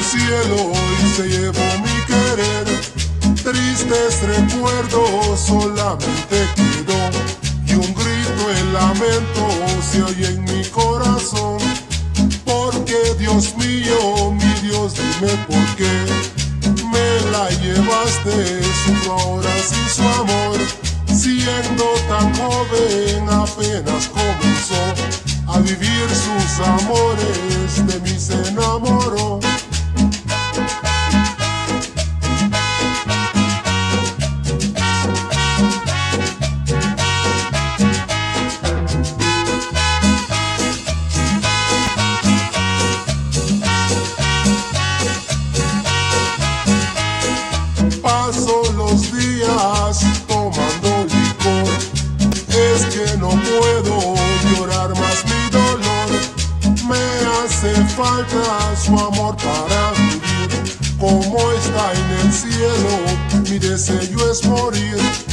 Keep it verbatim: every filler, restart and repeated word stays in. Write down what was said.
cielo y se llevó mi querer. Tristes recuerdos solamente quedó, y un grito en lamento se oye en mi corazón. Porque Dios mío, mi Dios, dime por qué me la llevaste, sufro ahora sin su amor. Siendo tan joven apenas comenzó a vivir sus amores, de mí se enamoró. Paso los días tomando licor, es que no puedo llorar más mi dolor. Me hace falta su amor para vivir, como está en el cielo, mi deseo es morir.